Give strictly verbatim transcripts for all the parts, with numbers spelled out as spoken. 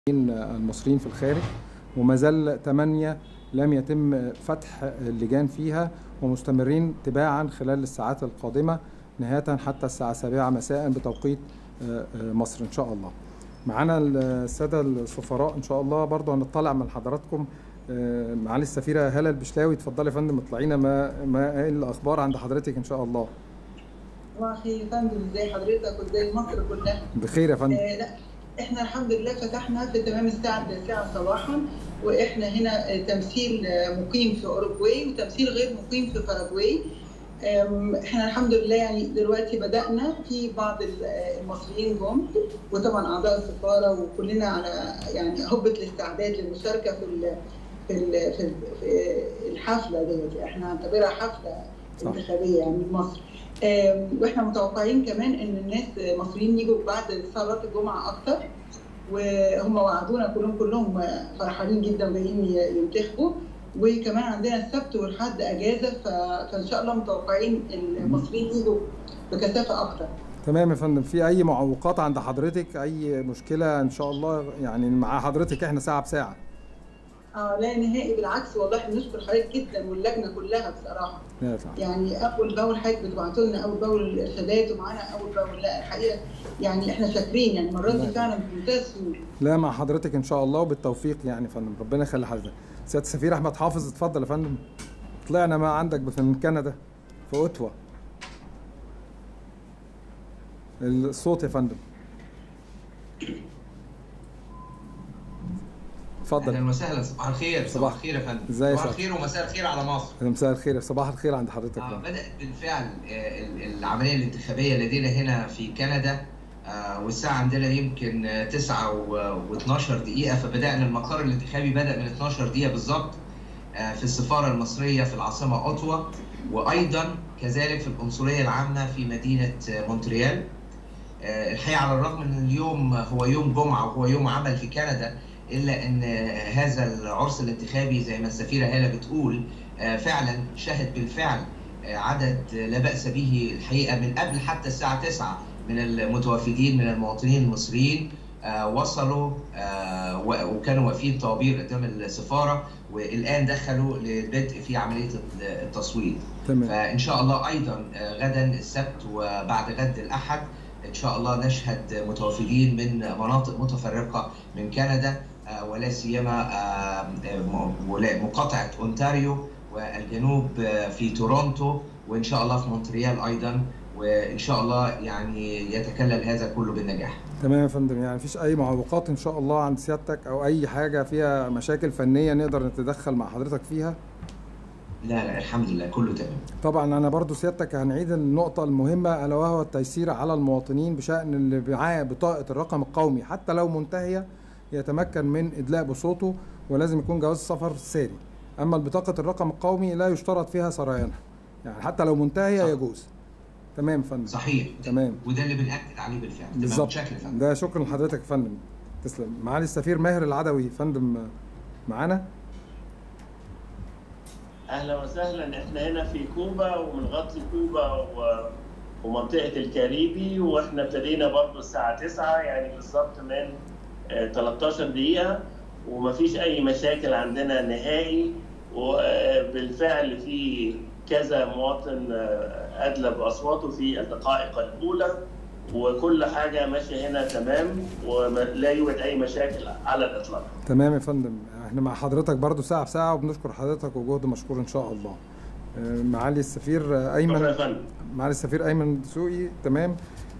المصريين في الخارج، وما زال ثمانية لم يتم فتح اللجان فيها، ومستمرين تباعا خلال الساعات القادمة نهاية حتى الساعة السابعة مساء بتوقيت مصر إن شاء الله. معنا السادة السفراء إن شاء الله برضو هنطلع من حضراتكم. معالي السفيرة هالة البشلاوي، اتفضلي يا فندم، اطلعينا ما ما الأخبار عند حضرتك إن شاء الله. صباح الخير يا فندم، ازي حضرتك وازي مصر كلها؟ بخير يا فندم. آه لا احنا الحمد لله فتحنا في تمام الساعه التاسعة صباحا، واحنا هنا تمثيل مقيم في اوروجواي وتمثيل غير مقيم في باراجواي. احنا الحمد لله يعني دلوقتي بدانا في بعض المصريين جم، وطبعا اعضاء السفاره وكلنا على يعني هبه الاستعداد للمشاركه في ال في ال في الحفله ديت. احنا هنعتبرها حفله انتخابيه يعني في مصر، واحنا متوقعين كمان ان الناس مصريين يجوا بعد صلاه الجمعه اكتر، وهم وعدونا كلهم كلهم فرحانين جدا جايين ينتخبوا. وكمان عندنا السبت والحد اجازه، فان شاء الله متوقعين المصريين يجوا بكثافه اكتر. تمام يا فندم. في اي معوقات عند حضرتك، اي مشكله؟ ان شاء الله يعني مع حضرتك احنا ساعه بساعه. اه لا نهائي، بالعكس والله احنا بنشكر حضرتك جدا واللجنه كلها بصراحه. يعني اول باول حضرتك بتبعتوا لنا اول باول الارشادات ومعانا اول باول. لا الحقيقه يعني احنا شاكرين، يعني المره دي فعلا بمنتهى السهوله. لا مع حضرتك ان شاء الله وبالتوفيق يعني يا فندم، ربنا يخلي حضرتك. سياده السفير احمد حافظ، اتفضل يا فندم. طلعنا ما عندك في كندا في اوتوا. الصوت يا فندم. اتفضل. اهلا وسهلا، صباح الخير. صباح الخير يا فندم. ازاي؟ صباح الخير ومساء الخير على مصر. مساء الخير، صباح الخير عند حضرتك. آه بدأت بالفعل العمليه الانتخابيه لدينا هنا في كندا، آه والساعه عندنا يمكن تسعة واثناشر دقيقه، فبدانا المقر الانتخابي بدا من اثناشر دقيقه بالظبط آه في السفاره المصريه في العاصمه اوتوا، وايضا كذلك في القنصليه العامه في مدينه مونتريال. آه الحقيقه على الرغم ان اليوم هو يوم جمعه وهو يوم عمل في كندا، إلا أن هذا العرس الانتخابي زي ما السفيرة هالة بتقول فعلا شهد بالفعل عدد لا بأس به الحقيقة من قبل حتى الساعة تسعة من المتوافدين من المواطنين المصريين وصلوا وكانوا واقفين طوابير قدام السفارة، والآن دخلوا للبدء في عملية التصويت. تمام. فإن شاء الله أيضا غدا السبت وبعد غد الأحد إن شاء الله نشهد متوافدين من مناطق متفرقة من كندا، ولا سيما مقاطعة أونتاريو والجنوب في تورونتو، وإن شاء الله في مونتريال أيضا، وإن شاء الله يعني يتكلل هذا كله بالنجاح. تمام يا فندم. يعني مفيش أي معوقات إن شاء الله عند سيادتك أو أي حاجة فيها مشاكل فنية نقدر نتدخل مع حضرتك فيها؟ لا لا الحمد لله كله تمام. طبعا انا برضو سيادتك هنعيد النقطه المهمه الا وهو التيسير على المواطنين بشان اللي معاه بطاقه الرقم القومي حتى لو منتهيه يتمكن من ادلاء بصوته، ولازم يكون جواز السفر ساري. اما بطاقه الرقم القومي لا يشترط فيها سريانها، يعني حتى لو منتهيه يجوز. تمام يا فندم. صحيح. تمام، وده اللي بنأكد عليه بالفعل. بالظبط. ده شكرا لحضرتك يا فندم. تسلم. معالي السفير ماهر العدوي فندم معانا. اهلا وسهلا. احنا هنا في كوبا وبنغطي كوبا ومنطقه الكاريبي، واحنا ابتدينا برضه الساعه تسعة يعني بالظبط من ثلاثة عشر دقيقه، ومفيش اي مشاكل عندنا نهائي. وبالفعل في كذا مواطن ادلى باصواته في الدقائق الاولى، وكل حاجه ماشيه هنا تمام ولا يوجد اي مشاكل على الاطلاق. تمام يا فندم. احنا مع حضرتك برضو ساعه بساعه، وبنشكر حضرتك وجهد مشكور ان شاء الله. معالي السفير ايمن. معالي السفير ايمن دسوقي. تمام.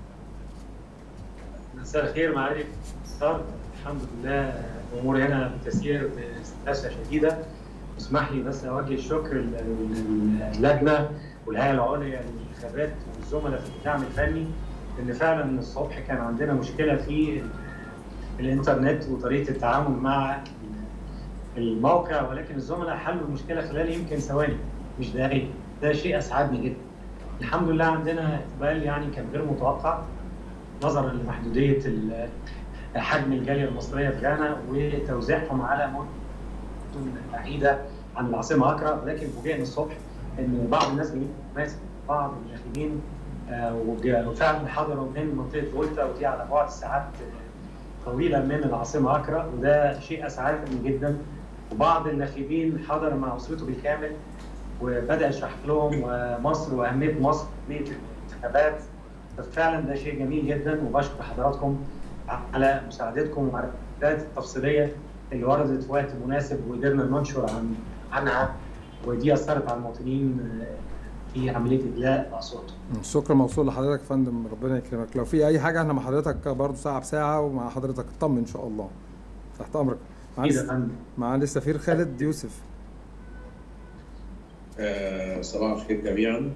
مساء الخير معالي السفير. الحمد لله الامور هنا بتسير بسلاسه شديده. اسمح لي بس اوجه الشكر للجنه والهيئه العليا للانتخابات والزملاء في الدعم الفني، لان فعلا الصبح كان عندنا مشكله في الانترنت وطريقه التعامل مع الموقع، ولكن الزملاء حلوا المشكله خلال يمكن ثواني مش دقائق. ده شيء اسعدني جدا. الحمد لله عندنا اقبال يعني كان غير متوقع نظرا لمحدوديه حجم الجاليه المصريه في غانا وتوزيعهم على مدن بعيده عن العاصمه اكرا، ولكن فوجئنا الصبح ان بعض الناس جايين ماسك بعض الداخلين وفعلا حضروا من منطقه فولتا، ودي على بعد ساعات طويله من العاصمه اكرا، وده شيء اسعدني جدا. وبعض الناخبين حضر مع اسرته بالكامل وبدا يشرح لهم مصر واهميه مصر في الانتخابات. ففعلا ده شيء جميل جدا، وبشكر حضراتكم على مساعدتكم وعلى التعديلات التفصيليه اللي وردت في وقت مناسب وقدرنا ننشر عن عنها، ودي اثرت على المواطنين في عمليه ادلاء اصواتهم. الشكر موصول لحضرتك يا فندم، ربنا يكرمك. لو في اي حاجه احنا مع حضرتك برضه ساعه بساعه، ومع حضرتك اطمن ان شاء الله. تحت امرك. معالي السفير خالد يوسف. آه صباح الخير جميعا.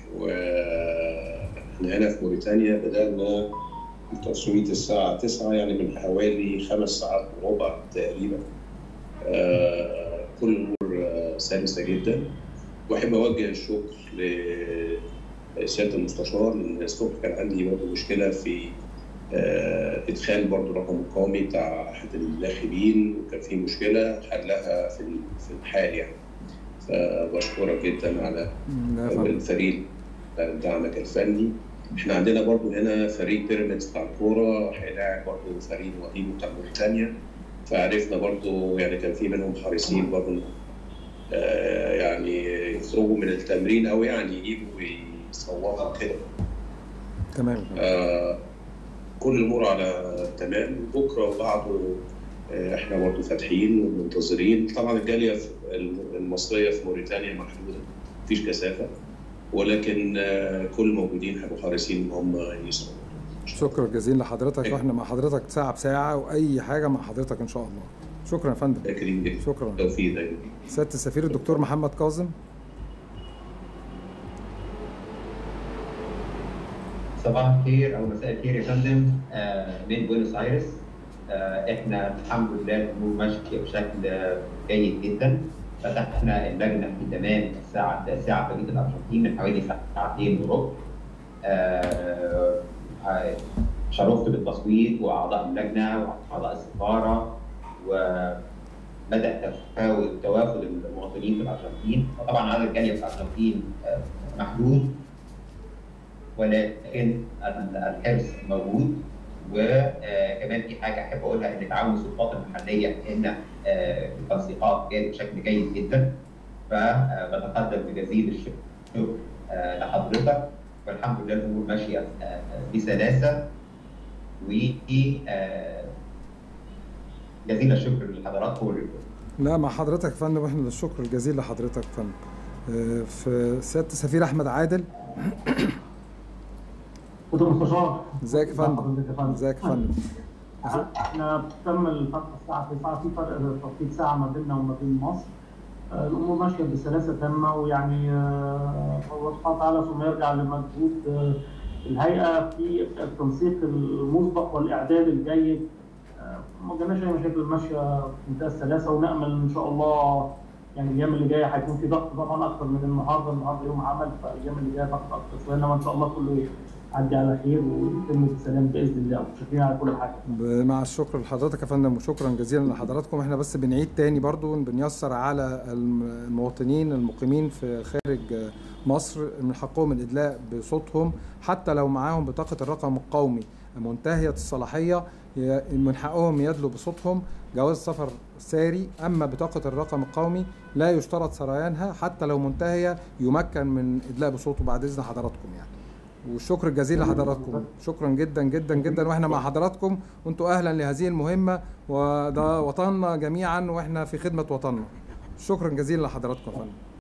واحنا هنا في موريتانيا بدأنا تصويت الساعة تسعة، يعني من حوالي خمس ساعات وربع تقريبا. آه كل الأمور آه سلسة جدا، وأحب أوجه الشكر لسيادة المستشار، لأن الصبح كان عندي برضه مشكلة في آه إدخال برضه الرقم القومي بتاع أحد الناخبين، وكان في مشكلة حلها في في الحال يعني. فبشكرك جدا على الفريق دعمك الفني. احنا عندنا برضو هنا فريق بيراميدز بتاع الكوره هيلاعب برضو فريق وهيبو بتاع موريتانيا، فعرفنا برضو يعني كان في منهم حريصين برضو آه يعني يخرجوا من التمرين او يعني يجوا يصوروا كده. تمام. آه كل الامور على تمام. بكره وبعده آه احنا برضو فاتحين ومنتظرين. طبعا الجاليه المصريه في موريتانيا محدوده، مفيش كثافه، ولكن كل الموجودين هيبقوا حريصين ان هم يسمعوا. شكرا جزيلا لحضرتك، واحنا مع حضرتك ساعه بساعه، واي حاجه مع حضرتك ان شاء الله. شكرا يا فندم. شكرا. توفيق دايما. سياده السفير الدكتور محمد كاظم. صباح الخير او مساء الخير يا فندم. آه من بوينوس ايرس. آه احنا الحمد لله الامور ماشيه بشكل جيد جدا. فتحنا اللجنه في تمام الساعه التاسعه في توقيت الارجنتين من حوالي ساعتين وربع. آه شرفت بالتصويت واعضاء اللجنه واعضاء السفاره، وبدا تفاوت توافد المواطنين في الارجنتين. وطبعا عدد الجاليه في الارجنتين آه محدود، ولكن الحرص موجود. وكمان في حاجه احب اقولها، ان تعاون السلطات المحليه هنا التنسيقات جاري بشكل جيد جدا. فبتقدم بجزيل الشكر لحضرتك، والحمد لله الامور ماشيه بسلاسه. و جزيل الشكر لحضراتكم وللكل. لا مع حضرتك يا فندم، واحنا الشكر الجزيل لحضرتك يا فندم. في سياده السفير احمد عادل. دكتور مستشار، ازيك يا فندم؟ ازيك يا فندم؟ احنا بتكمل الفتره الساعه تسعة، في فرق توقيت ساعه ما بيننا وما بين مصر. الامور ماشيه بسلاسه تامه، ويعني هو سبحانه وتعالى ثم يرجع لمجهود الهيئه في التنسيق المسبق والاعداد الجيد. ما جالناش اي مشاكل، ماشيه بمنتهى السلاسه، ونامل ان شاء الله يعني الايام اللي جايه هيكون في ضغط طبعا اكثر من النهارده. النهارده يوم عمل، فالايام اللي جايه ضغط اكثر شويه، انما ان شاء الله كله عدي على خير ويتم بالسلام باذن الله. وشكرين على كل حاجه. مع الشكر لحضرتك يا فندم، وشكرا جزيلا لحضراتكم. احنا بس بنعيد تاني برضو بنيسر على المواطنين المقيمين في خارج مصر من حقهم الادلاء بصوتهم، حتى لو معاهم بطاقه الرقم القومي منتهيه الصلاحيه من حقهم يدلوا بصوتهم. جواز سفر ساري، اما بطاقه الرقم القومي لا يشترط سريانها، حتى لو منتهيه يمكن من ادلاء بصوته بعد اذن حضراتكم يعني. والشكر الجزيل لحضراتكم، شكرا جدا جدا جدا. واحنا مع حضراتكم، وانتم اهلا لهذه المهمه، وده وطننا جميعا واحنا في خدمه وطننا. شكرا جزيلا لحضراتكم يا فندم.